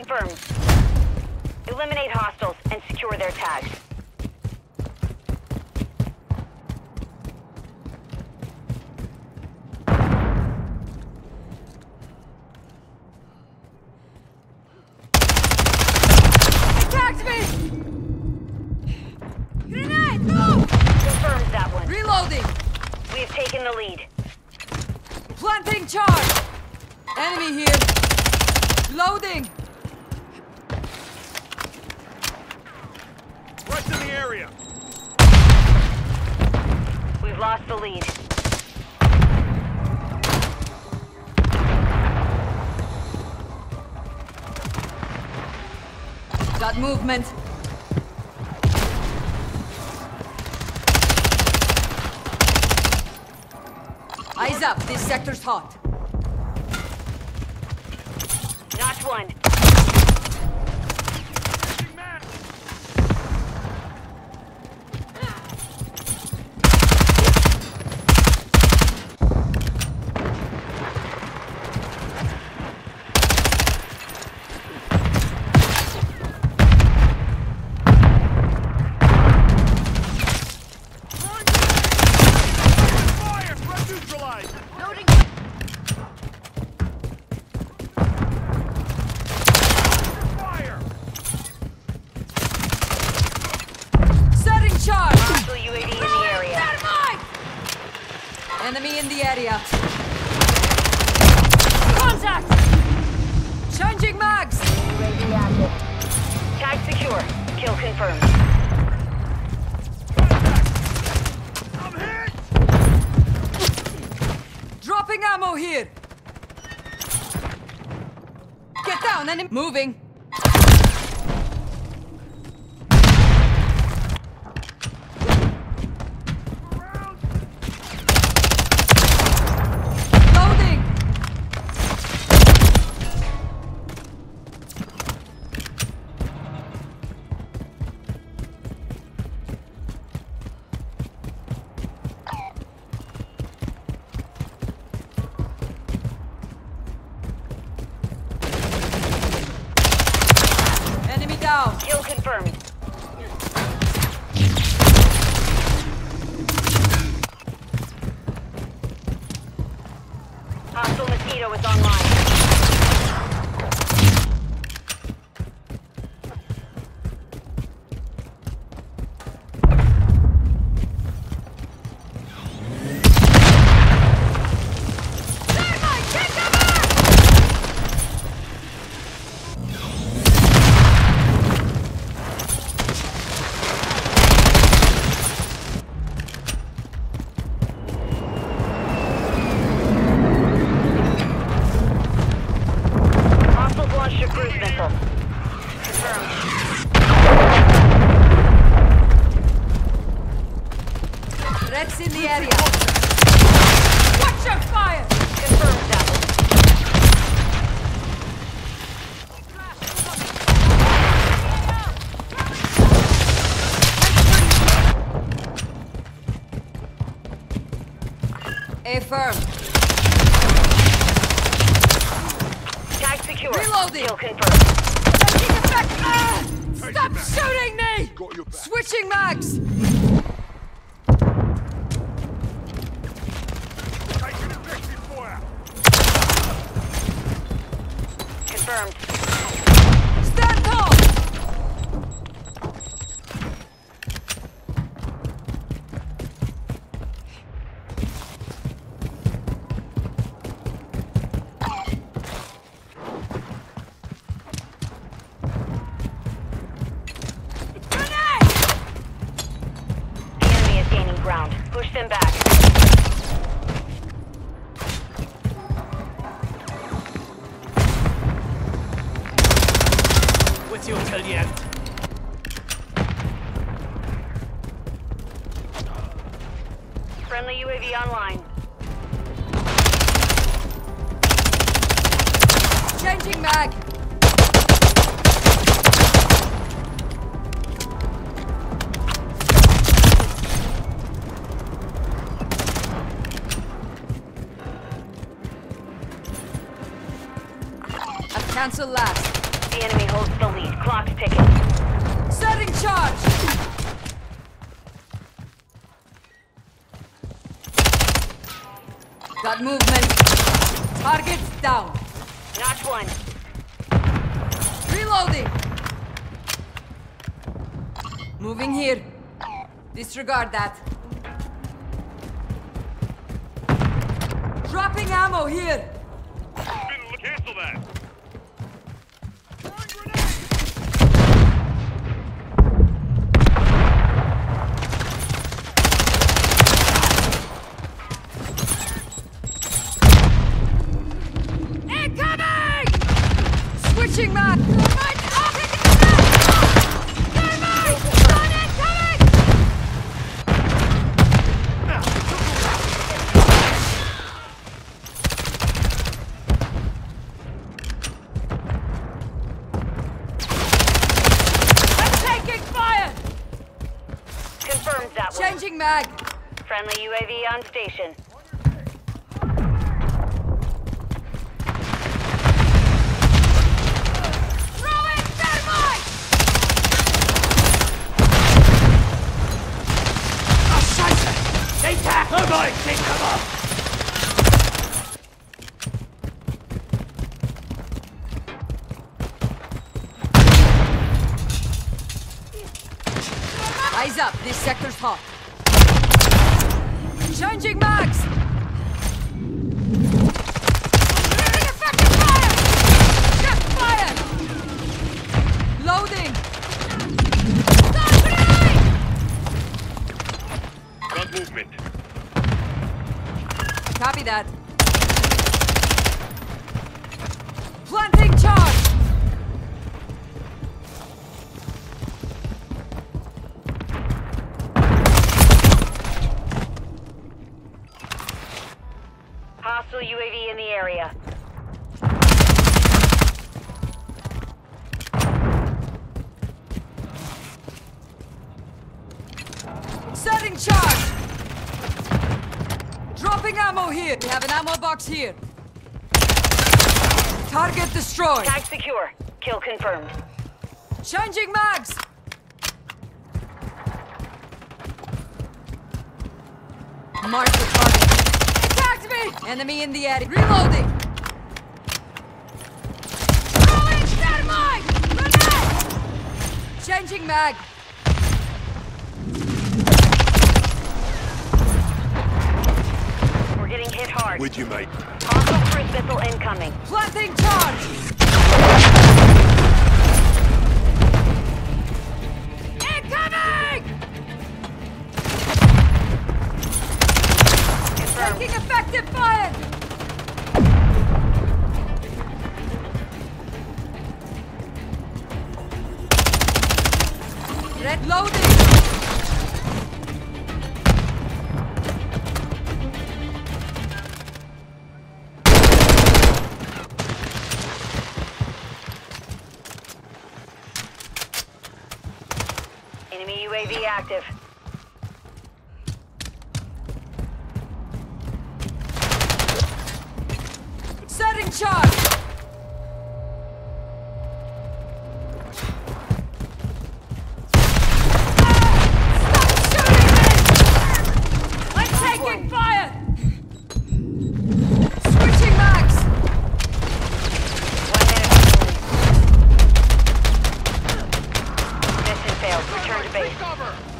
confirmed. Eliminate hostiles and secure their tags. Attacked me! Grenade! No! Confirmed that one. Reloading! We have taken the lead. Planting charge! Enemy here! Loading! Right in the area. We've lost the lead. Got movement. Eyes up, this sector's hot. Notch one. Changing mag. Fire! Threat neutralized. Loading. Fire! Setting charge! Hostile UAV in the area. Enemy in the area. Contact! Changing mags! UAV active. Tag secure. Kill confirmed. I'm hit! Dropping ammo here! Get down, enemy! Moving! Around! Loading! Enemy down! Kill confirmed. Hostile Mosquito is online. Hostiles launched a cruise missile. Confirmed. Threats in the area! Watch your fire! Confirmed that one. A firm. Tag secure. Reloading. Kill confirmed. Taking effect! Ah! Take Stop it back. shooting me! Got your back. Switching mags! Taking effective fire. Confirmed. Stand tall! Grenade! The enemy is gaining ground. Push them back. With you till the end. Friendly UAV online. Changing mag! I've cancelled last. The enemy holds the lead. Clock's ticking. Setting charge! Got movement. Targets down. Notch one. Reloading. Moving here. Disregard that. Dropping ammo here. Cancel that. Incoming! Switching map. Confirms that one. Changing mag. Friendly UAV on station. Throw in thermite! Oh, Scheiße! Data! Thermite! Take cover! Eyes up, this sector's hot. Changing mags! Getting effective fire! Check fire! Loading! Stop grenade! Got movement. Copy that. Planting charge! Hostile UAV in the area. Setting charge! Dropping ammo here! We have an ammo box here. Target destroyed. Tag secure. Kill confirmed. Changing mags! Mark the target. Attacked me! Enemy in the area. Reloading! Throwing thermite! Grenade! Changing mag. We're getting hit hard. With you, mate. Hostile cruise missile incoming. Planting charge! Incoming! Confirmed. Taking effective fire! Red loading! Enemy UAV active. Setting charge! Stop shooting me! I'm taking fire! Switching mags! 1 minute. Mission failed. Return to base. Cover!